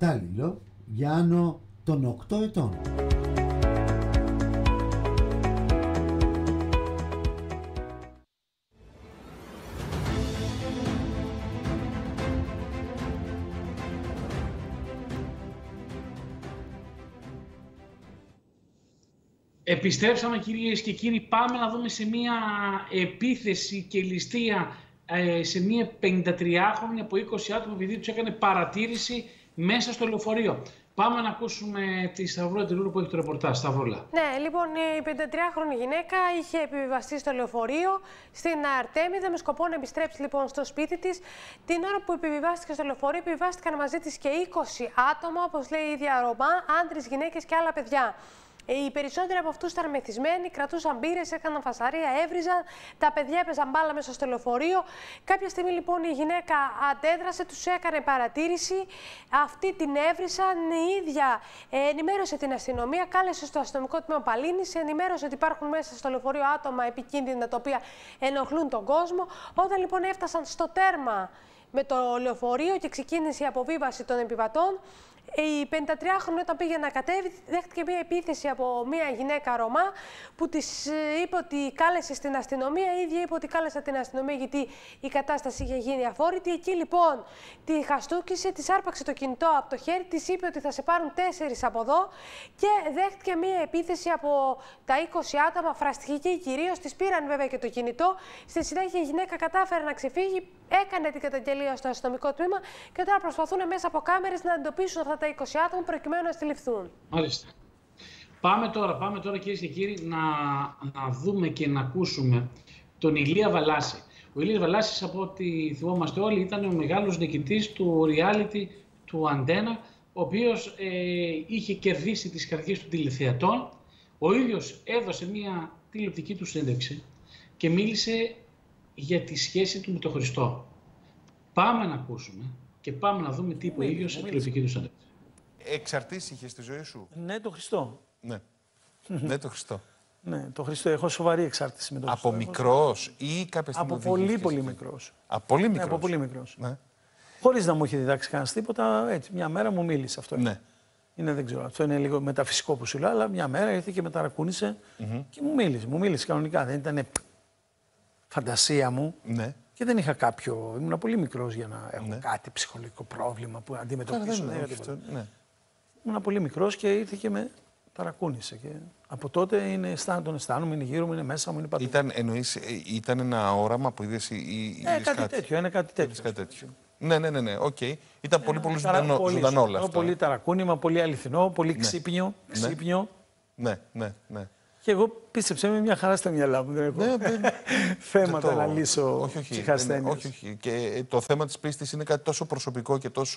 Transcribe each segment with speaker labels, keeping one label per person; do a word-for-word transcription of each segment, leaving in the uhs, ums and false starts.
Speaker 1: κατάλληλο για άνω των οκτώ ετών.
Speaker 2: Επιστρέψαμε κυρίες και κύριοι, πάμε να δούμε σε μια επίθεση και ληστεία σε μια πενηντατριάχρονη από είκοσι άτομα, επειδή τους έκανε παρατήρηση μέσα στο λεωφορείο. Πάμε να ακούσουμε τη Σταυρούλα Τηλούρου που έχει το ρεπορτάζ. Σταυρούλα.
Speaker 3: Ναι, λοιπόν, η πενηντατριάχρονη γυναίκα είχε επιβιβαστεί στο λεωφορείο στην Αρτέμιδα με σκοπό να επιστρέψει λοιπόν στο σπίτι της. Την ώρα που επιβιβάστηκε στο λεωφορείο, επιβιβάστηκαν μαζί της και είκοσι άτομα, όπως λέει η ίδια Ρωμά, άντρες, γυναίκες και άλλα παιδιά. Οι περισσότεροι από αυτούς ήταν μεθυσμένοι, κρατούσαν μπύρες, έκαναν φασαρία, έβριζαν. Τα παιδιά έπαιζαν μπάλα μέσα στο λεωφορείο. Κάποια στιγμή λοιπόν η γυναίκα αντέδρασε, τους έκανε παρατήρηση. Αυτοί την έβρισαν. Η ίδια ενημέρωσε την αστυνομία, κάλεσε στο αστυνομικό τμήμα Παλίνης, ενημέρωσε ότι υπάρχουν μέσα στο λεωφορείο άτομα επικίνδυνα τα οποία ενοχλούν τον κόσμο. Όταν λοιπόν έφτασαν στο τέρμα με το λεωφορείο και ξεκίνησε η αποβίβαση των επιβατών, η πενηντατριάχρονη όταν πήγε να κατέβει δέχτηκε μια επίθεση από μια γυναίκα Ρωμά που της είπε ότι κάλεσε στην αστυνομία. Η ίδια είπε ότι κάλεσε την αστυνομία γιατί η κατάσταση είχε γίνει αφόρητη. Εκεί λοιπόν τη χαστούκησε, της άρπαξε το κινητό από το χέρι, της είπε ότι θα σε πάρουν τέσσερις από εδώ και δέχτηκε μια επίθεση από τα είκοσι άτομα, φραστική κυρίως. Της πήραν βέβαια και το κινητό. Στη συνέχεια η γυναίκα κατάφερε να ξεφύγει, έκανε την καταγγελία στο αστυνομικό τμήμα και τώρα προσπαθούν μέσα από κάμερες να εντοπίσουν αυτά τα είκοσι άτομα προκειμένου να συλληφθούν.
Speaker 2: Μάλιστα. Πάμε τώρα, πάμε τώρα κυρίες και κύριοι να, να δούμε και να ακούσουμε τον Ηλία Βαλάση. Ο Ηλίας Βαλάσης, από ό,τι θυμόμαστε όλοι, ήταν ο μεγάλος νικητής του reality του Αντένα, ο οποίος ε, είχε κερδίσει τις καρδιές των τηλεθεατών. Ο ίδιος έδωσε μια τηλεοπτική του συνέντευξη και μίλησε για τη σχέση του με τον Χριστό. Πάμε να ακούσουμε και πάμε να δούμε τι είπε ο ίδιος σε τηλεοπτική του συνέντευξη.
Speaker 4: Εξαρτήσεις είχε στη ζωή σου?
Speaker 5: Ναι, το Χριστό.
Speaker 4: Ναι. Ναι, το Χριστό.
Speaker 5: Ναι, το Χριστό. Έχω σοβαρή εξάρτηση με τον Χριστό.
Speaker 4: Από μικρός ή κάποια στιγμή?
Speaker 5: Από πολύ, πολύ μικρός.
Speaker 4: Από πολύ μικρός.
Speaker 5: Ναι, από πολύ μικρός.
Speaker 4: Ναι.
Speaker 5: Χωρίς να μου είχε διδάξει κανένας τίποτα, έτσι, μια μέρα μου μίλησε αυτό.
Speaker 4: Ναι.
Speaker 5: Είναι, δεν ξέρω, αυτό είναι λίγο μεταφυσικό που σου λέω, αλλά μια μέρα ήρθε και με ταρακούνησε mm-hmm. και μου μίλησε. Μου μίλησε κανονικά. Δεν ήταν φαντασία μου.
Speaker 4: Ναι.
Speaker 5: Και δεν είχα κάποιο. Ήμουν πολύ μικρός για να έχω
Speaker 4: ναι.
Speaker 5: κάτι ψυχολογικό πρόβλημα που αντιμετωπίσω.
Speaker 4: Ναι, ναι, ναι.
Speaker 5: Ήμουν πολύ μικρός και ήρθε και με ταρακούνησε. Και από τότε είναι, τον αισθάνομαι, είναι γύρω μου, είναι μέσα μου, είναι παντού.
Speaker 4: Ήταν, εννοείς, ήταν ένα όραμα που είδες ή, ή
Speaker 5: ε, κάτι,
Speaker 4: κάτι
Speaker 5: τέτοιο, είναι κάτι τέτοιο.
Speaker 4: κάτι τέτοιο. Ναι, ναι, ναι, ναι, οκ. Okay. Ήταν ε, πολύ, πολύ ζωντανό, πολύ, ζωντανό όλα αυτά.
Speaker 5: Πολύ ταρακούνημα, πολύ αληθινό, πολύ ναι. ξύπνιο. ξύπνιο.
Speaker 4: Ναι, ναι, ναι.
Speaker 5: Και εγώ πίστεψε με μια χαρά στα μυαλά μου. Δεν έχω ναι, ναι. θέματα το... να λύσω ψυχασθένειες.
Speaker 4: Όχι, όχι. Και το θέμα της πίστης είναι κάτι τόσο προσωπικό και τόσο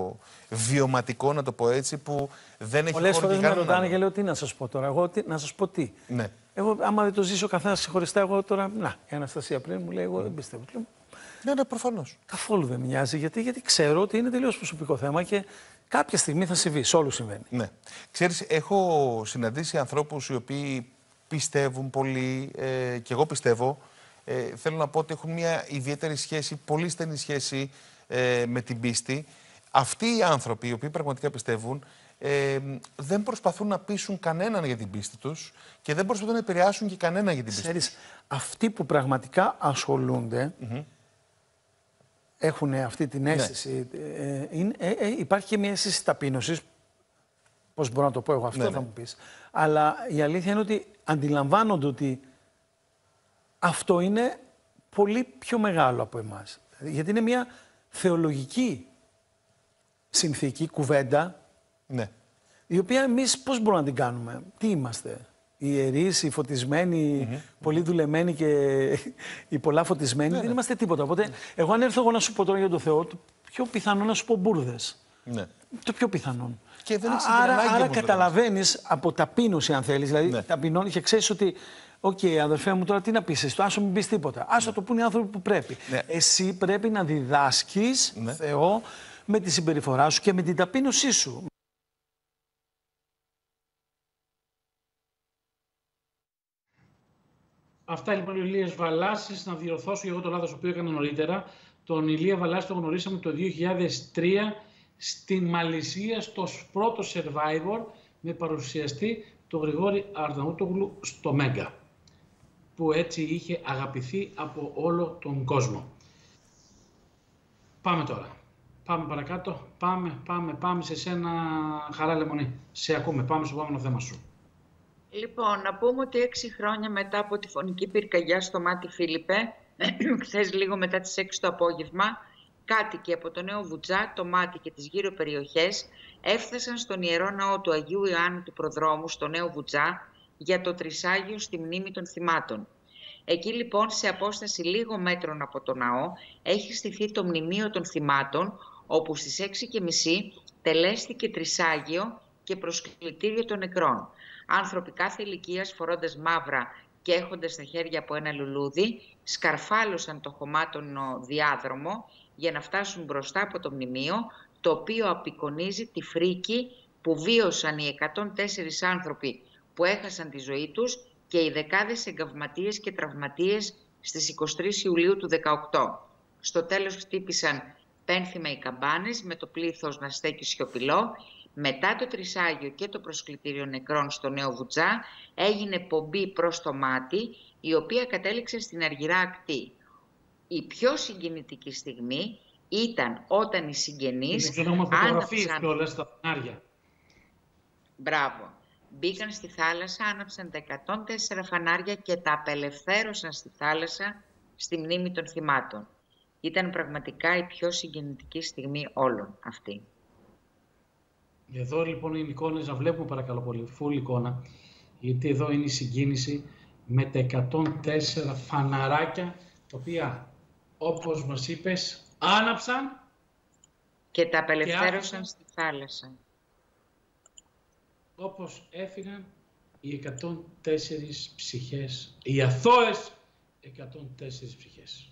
Speaker 4: βιωματικό, να το πω έτσι, που δεν έχει
Speaker 5: πολλές
Speaker 4: χώρο
Speaker 5: φορές
Speaker 4: και
Speaker 5: με ρωτάνε και λέω τι να σας πω τώρα. Εγώ τι, να σας πω τι.
Speaker 4: Ναι.
Speaker 5: Εγώ, άμα δεν το ζήσω καθένας ξεχωριστά, εγώ τώρα. Να, η Αναστασία πριν μου λέει: εγώ δεν πιστεύω.
Speaker 4: Ναι, ναι, προφανώς.
Speaker 5: Καθόλου δεν με νοιάζει, γιατί, γιατί ξέρω ότι είναι τελείως προσωπικό θέμα και κάποια στιγμή θα συμβεί. Σε όλους συμβαίνει.
Speaker 4: Ναι. Ξέρεις, έχω συναντήσει ανθρώπους οι οποίοι πιστεύουν πολύ, ε, και εγώ πιστεύω, ε, θέλω να πω ότι έχουν μια ιδιαίτερη σχέση, πολύ στενή σχέση ε, με την πίστη. Αυτοί οι άνθρωποι, οι οποίοι πραγματικά πιστεύουν, ε, δεν προσπαθούν να πείσουν κανέναν για την πίστη τους και δεν προσπαθούν να επηρεάσουν και κανέναν για την πίστη.
Speaker 5: Ξέρεις, αυτοί που πραγματικά ασχολούνται, mm-hmm. έχουν αυτή την αίσθηση. Ναι. Ε, είναι, ε, ε, υπάρχει και μια αίσθηση ταπείνωσης. Πώς μπορώ να το πω εγώ, αυτό ναι, θα ναι. μου πεις. Αλλά η αλήθεια είναι ότι αντιλαμβάνονται ότι αυτό είναι πολύ πιο μεγάλο από εμάς. Γιατί είναι μια θεολογική συνθήκη, κουβέντα,
Speaker 4: ναι.
Speaker 5: η οποία εμείς πώς μπορούμε να την κάνουμε. Τι είμαστε, οι ιερείς, οι φωτισμένοι, mm-hmm. πολύ δουλεμένοι και οι πολλά φωτισμένοι, ναι, δεν ναι. είμαστε τίποτα. Οπότε, ναι. εγώ αν έρθω εγώ να σου πω τώρα για τον Θεό, το πιο πιθανό να σου πω μπουρδες.
Speaker 4: Ναι.
Speaker 5: Το πιο πιθανόν.
Speaker 4: Και δεν
Speaker 5: άρα άρα καταλαβαίνεις από ταπείνωση, αν θέλεις, δηλαδή ναι. ταπεινώνει και ξέρεις ότι, οκ, okay, αδερφέ μου, τώρα τι να πεις, το άσο μην πεις τίποτα. Άσο ναι. το πούνε οι άνθρωποι που πρέπει. Ναι. Εσύ πρέπει να διδάσκεις ναι. Θεό με τη συμπεριφορά σου και με την ταπείνωσή σου.
Speaker 2: Αυτά λοιπόν ο Ηλίας Βαλάσης. Να διορθώσω εγώ το λάθος που έκανα νωρίτερα. Τον Ηλία Βαλάση τον γνωρίσαμε το δύο χιλιάδες τρία στην Μαλαισία στο πρώτο Survivor με παρουσιαστή τον Γρηγόρη Αρναούτογλου στο Μέγκα, που έτσι είχε αγαπηθεί από όλο τον κόσμο. Πάμε τώρα. Πάμε παρακάτω. Πάμε, πάμε, πάμε σε σένα, Χαρά Λεμονή. Σε ακούμε. Πάμε στο επόμενο θέμα σου.
Speaker 6: Λοιπόν, να πούμε ότι έξι χρόνια μετά από τη φωνική πυρκαγιά στο Μάτι Φίλιππε, χθες λίγο μετά τις έξι το απόγευμα, κάτοικοι από το Νέο Βουτζά, το Μάτι και τις γύρω περιοχές έφτασαν στον Ιερό Ναό του Αγίου Ιωάννου του Προδρόμου στο Νέο Βουτζά για το Τρισάγιο στη μνήμη των θυμάτων. Εκεί λοιπόν, σε απόσταση λίγο μέτρων από το ναό, έχει στηθεί το μνημείο των θυμάτων, όπου στις έξι και μισή τελέστηκε τρισάγιο και προσκλητήριο των νεκρών. Άνθρωποι κάθε ηλικίας, φορώντας μαύρα και έχοντας στα χέρια από ένα λουλούδι, σκαρφάλωσαν το χωμάτονο διάδρομο για να φτάσουν μπροστά από το μνημείο, το οποίο απεικονίζει τη φρίκη που βίωσαν οι εκατόν τέσσερις άνθρωποι που έχασαν τη ζωή τους και οι δεκάδες εγκαυματίες και τραυματίες στις εικοστή τρίτη Ιουλίου του δεκαοκτώ. Στο τέλος χτύπησαν πένθυμα οι καμπάνες με το πλήθος να στέκει σιωπηλό. Μετά το Τρισάγιο και το προσκλητήριο νεκρών στο Νέο Βουτζά έγινε πομπή προς το Μάτι, η οποία κατέληξε στην Αργυρά Ακτή. Η πιο συγκινητική στιγμή ήταν όταν οι συγγενείς άναψαν... Μπράβο. Μπήκαν στη θάλασσα, άναψαν τα εκατόν τέσσερα φανάρια και τα απελευθέρωσαν στη θάλασσα στη μνήμη των θυμάτων. Ήταν πραγματικά η πιο συγκινητική στιγμή όλων αυτή.
Speaker 2: Εδώ λοιπόν είναι εικόνες, να βλέπουμε παρακαλώ πολύ, full εικόνα, γιατί εδώ είναι η συγκίνηση με τα εκατόν τέσσερα φαναράκια, τα οποία όπως μας είπες άναψαν
Speaker 6: και τα απελευθέρωσαν στη θάλασσα.
Speaker 2: Όπως έφυγαν οι εκατόν τέσσερις ψυχές, οι αθώες εκατόν τέσσερις ψυχές.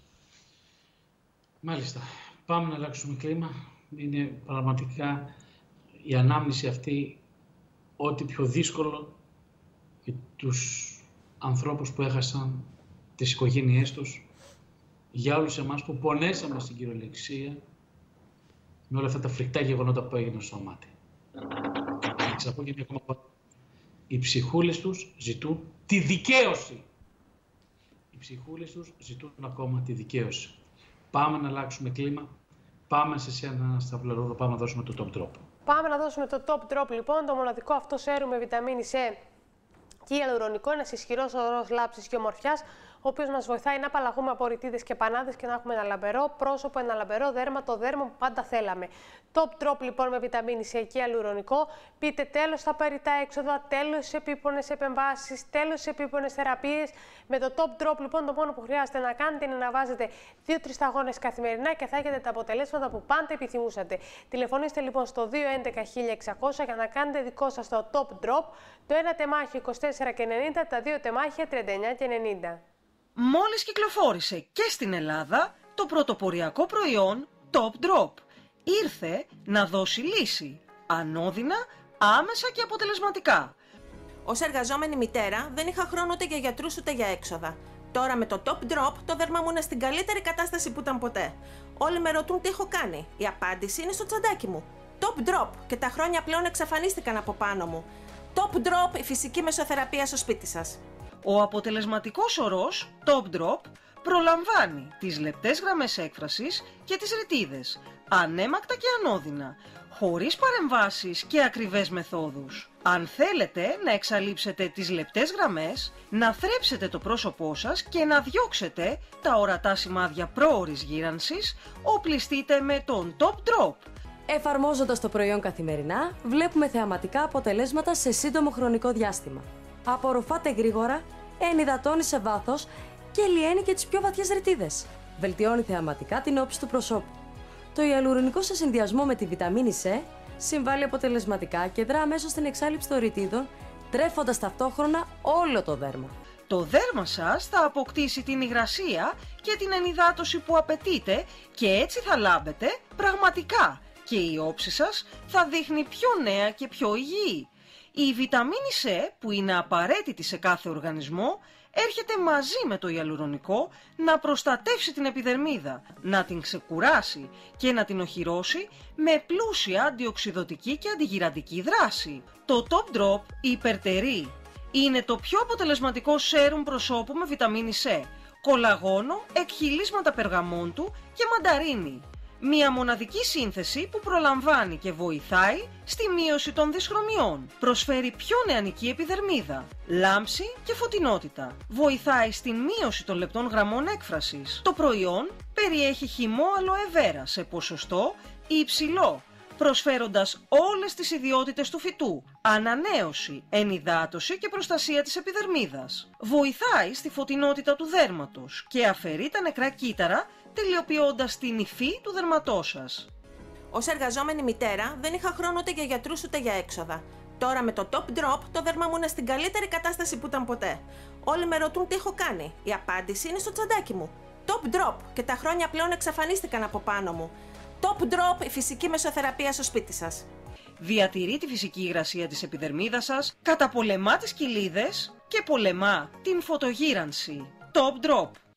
Speaker 2: Μάλιστα, πάμε να αλλάξουμε κλίμα. Είναι πραγματικά η ανάμνηση αυτή ό,τι πιο δύσκολο για τους ανθρώπους που έχασαν τις οικογένειές τους, για όλους εμάς που πονέσαμε στην κυριολεξία με όλα αυτά τα φρικτά γεγονότα που έγιναν στο Μάτι. Θα πω και μια ακόμα φορά. Οι ψυχούλες τους ζητούν τη δικαίωση. Οι ψυχούλες τους ζητούν ακόμα τη δικαίωση. Πάμε να αλλάξουμε κλίμα. Πάμε σε σένα, Σταυλαρούδο, πάμε να δώσουμε το top drop.
Speaker 3: Πάμε να δώσουμε το top drop, λοιπόν, το μοναδικό αυτό σέρουμ με βιταμίνη C και ιαλουρονικό, ένας ισχυρός οδωρός λάψης και ομορφιάς, ο οποίος μας βοηθάει να απαλλαγούμε από ρητίδες και πανάδες και να έχουμε ένα λαμπερό πρόσωπο, ένα λαμπερό δέρμα, το δέρμα που πάντα θέλαμε. Top drop λοιπόν με βιταμίνη C και ιαλουρονικό. Πείτε τέλος στα περιττά έξοδα, τέλος σε επίπονες επεμβάσεις, τέλος σε επίπονες θεραπείες. Με το top drop λοιπόν το μόνο που χρειάζεται να κάνετε είναι να βάζετε δύο τρεις σταγόνες καθημερινά και θα έχετε τα αποτελέσματα που πάντα επιθυμούσατε. Τηλεφωνήστε λοιπόν στο δύο έντεκα χίλια εξακόσια για να κάνετε δικό σας το top drop. Το ένα τεμάχι είκοσι τέσσερα και ενενήντα, τα δύο τεμάχια τριάντα εννιά και ενενήντα.
Speaker 7: Μόλις κυκλοφόρησε και στην Ελλάδα το πρωτοποριακό προϊόν Top Drop. Ήρθε να δώσει λύση, ανώδυνα, άμεσα και αποτελεσματικά.
Speaker 8: Ως εργαζόμενη μητέρα δεν είχα χρόνο ούτε για γιατρούς ούτε για έξοδα. Τώρα με το Top Drop το δέρμα μου είναι στην καλύτερη κατάσταση που ήταν ποτέ. Όλοι με ρωτούν τι έχω κάνει. Η απάντηση είναι στο τσαντάκι μου. Top Drop, και τα χρόνια πλέον εξαφανίστηκαν από πάνω μου. Top Drop, η φυσική μεσοθεραπεία στο σπίτι σας.
Speaker 7: Ο αποτελεσματικός ορός Top Drop προλαμβάνει τις λεπτές γραμμές έκφρασης και τις ρητίδες, ανέμακτα και ανώδυνα, χωρίς παρεμβάσεις και ακριβές μεθόδους. Αν θέλετε να εξαλείψετε τις λεπτές γραμμές, να θρέψετε το πρόσωπό σας και να διώξετε τα ορατά σημάδια πρόωρης γύρανσης, οπλιστείτε με τον Top Drop.
Speaker 9: Εφαρμόζοντας το προϊόν καθημερινά, βλέπουμε θεαματικά αποτελέσματα σε σύντομο χρονικό διάστημα. Απορροφάται γρήγορα, ενυδατώνει σε βάθος και λιένει και τις πιο βαθιές ρητίδες. Βελτιώνει θεαματικά την όψη του προσώπου. Το ιαλουρονικό σε συνδυασμό με τη βιταμίνη C συμβάλλει αποτελεσματικά και δρά αμέσως στην εξάλειψη των ρητίδων, τρέφοντας ταυτόχρονα όλο το δέρμα.
Speaker 7: Το δέρμα σας θα αποκτήσει την υγρασία και την ενυδάτωση που απαιτείτε και έτσι θα λάμπετε πραγματικά και η όψη σας θα δείχνει πιο νέα και πιο υγιή. Η βιταμίνη C, που είναι απαραίτητη σε κάθε οργανισμό, έρχεται μαζί με το ιαλουρονικό να προστατεύσει την επιδερμίδα, να την ξεκουράσει και να την οχυρώσει με πλούσια αντιοξυδωτική και αντιγυραντική δράση. Το Top Drop υπερτερεί. Είναι το πιο αποτελεσματικό σέρουμ προσώπου με βιταμίνη C, κολαγόνο, εκχυλίσματα περγαμόντου και μανταρίνη. Μια μοναδική σύνθεση που προλαμβάνει και βοηθάει στη μείωση των δυσχρωμιών. Προσφέρει πιο νεανική επιδερμίδα, λάμψη και φωτεινότητα. Βοηθάει στην μείωση των λεπτών γραμμών έκφρασης. Το προϊόν περιέχει χυμό αλοε βέρα σε ποσοστό υψηλό, προσφέροντας όλες τις ιδιότητες του φυτού, ανανέωση, ενυδάτωση και προστασία της επιδερμίδας. Βοηθάει στη φωτεινότητα του δέρματος και αφαιρεί τα νεκρά κύτταρα, τελειοποιώντας την υφή του δερματός σας.
Speaker 8: Ως εργαζόμενη μητέρα δεν είχα χρόνο ούτε για γιατρούς ούτε για έξοδα. Τώρα με το Top Drop το δέρμα μου είναι στην καλύτερη κατάσταση που ήταν ποτέ. Όλοι με ρωτούν τι έχω κάνει. Η απάντηση είναι στο τσαντάκι μου. Top Drop, και τα χρόνια πλέον εξαφανίστηκαν από πάνω μου. Top Drop, η φυσική μεσοθεραπεία στο σπίτι σας.
Speaker 7: Διατηρεί τη φυσική υγρασία της επιδερμίδας σας, καταπολεμά τις κοιλίδες και πολεμά την φωτογύρανση. Top Drop.